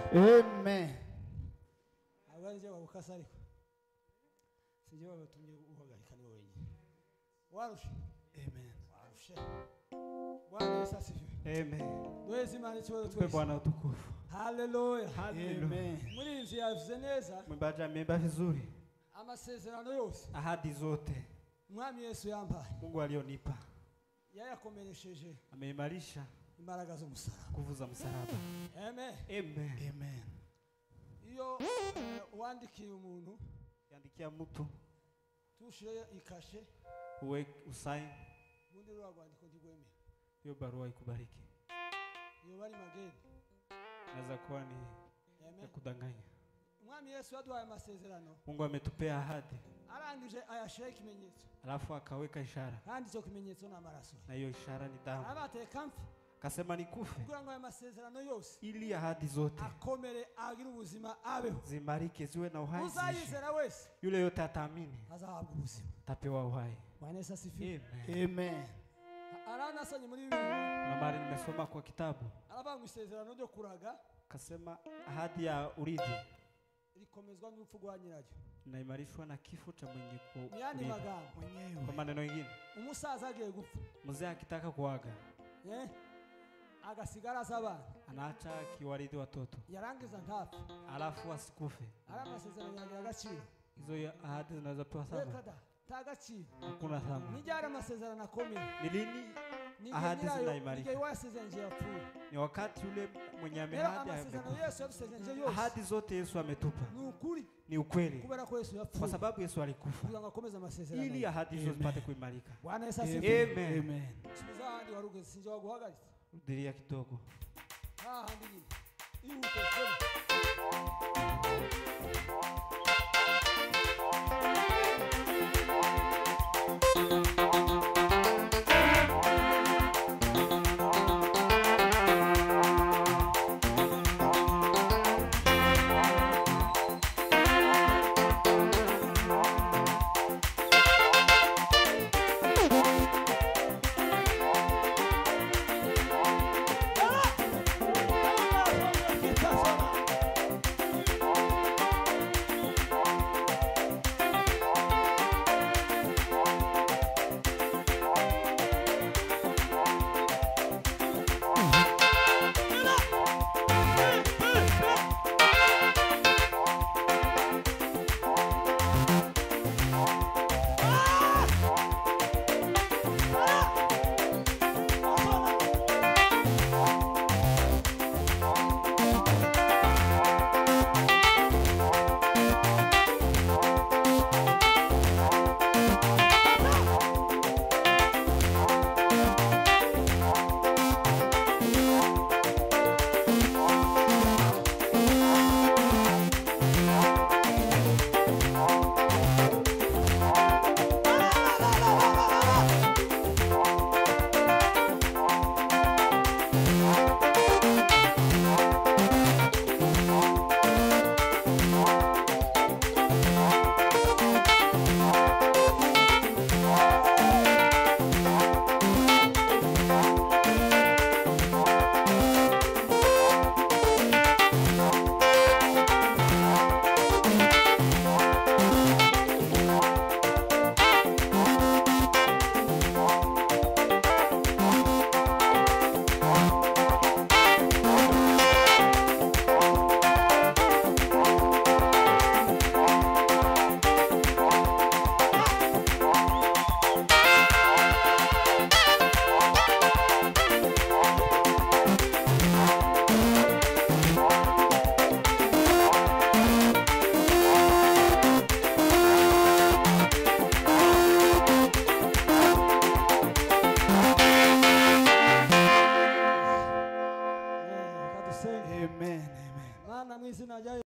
Amen. Abanje babukasa ariko sije babatumye uhagarika ni wenyine warushe. Amen. Warushe. Bwana Yesu asifiwe. Amen. Twese imana ikibazo Tupe Bwana utukufu. Hallelujah. Amen. Muri nzi yavuze neza Mwimbaji ameimba vizuri. amasezerano yose Ahadi zote Mwami Yesu yampaye Mungu alionipa yayakomeresheje ameimarisha imbaraga z'umusaraba. nguvu za msalaba. Amen. Amen. Amen. Iyo wandikiye umuntu Yandikia mtu tushire ikashe uwe usaini bundi rwandiko ntigwemera. hiyo barua ikubariki. Iyo bari mageni Naweza kuwa ni ya kudanganya. Mwami Yesu yaduhaye amasezerano. Mungu ametupea ahadi. Arangije ayashira ikimenyetso. Alafu akaweka ishara. Kandi cyo kimenyetso na maraso. Na hiyo ishara ni damu. Abateka mfi. Akasema nikufe. Kugira ngo aya masezerano yose ili ahadi zote akomere agira ubuzima abeho. Zimarike ziwe na uhai. Uzayizera wese. Yule yote ataamini azahabwa ubuzima. Tapewa uhai. Bwana Yesu asifiwe. Amen. Arana asanye muri Biblia. Na mara nimesoma kwa kitabu. Arabanga isezerano ryo kuraga. Kasema ahadi ya urithi rikomezwa n'urupfu rwa nyiraryo. Naimarishwa na kifo cha mwenye ku. Yani magambo mwenyewe. Kwa maneno mengine, umusaza agiye gupfa. Mzee akitaka kuaga. Agasigara azabana. Anaacha kiwarithi watoto. Yarangiza ntapfe. Alafu asikufe. Ara masezerano yagira agaciro. Hizo ahadi zinaweza pewa thamani. Tagaciro. Hakuna thamani. Nijara amasezerano akomeye. Ni lini ahadi zinaimarika? Ni wakati yule mwenye ahadi ahadi zote Yesu ametupa. Ni ukweli. Kwa sababu Yesu alikufa ili ahadi hizo zipate kuimarika. Bwana Yesu asifiwe. Amen. Suzandi warugeze sinje waguhagaritse. Diria kidogo. Handi nyine.